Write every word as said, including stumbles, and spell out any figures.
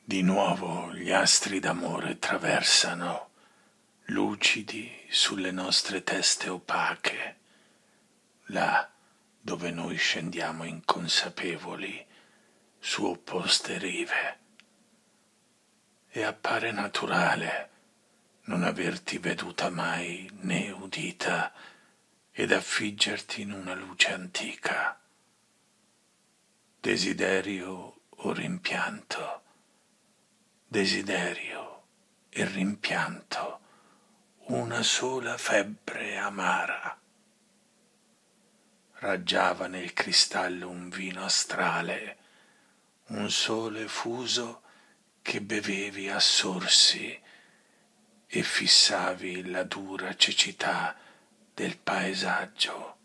Di nuovo gli astri d'amore traversano, lucidi sulle nostre teste opache, là dove noi scendiamo inconsapevoli su opposte rive. E appare naturale non averti veduta mai né udita ed affiggerti in una luce antica. Desiderio o rimpianto, desiderio e rimpianto, una sola febbre amara. Raggiava nel cristallo un vino astrale, un sole fuso che bevevi a sorsi e fissavi la dura cecità del paesaggio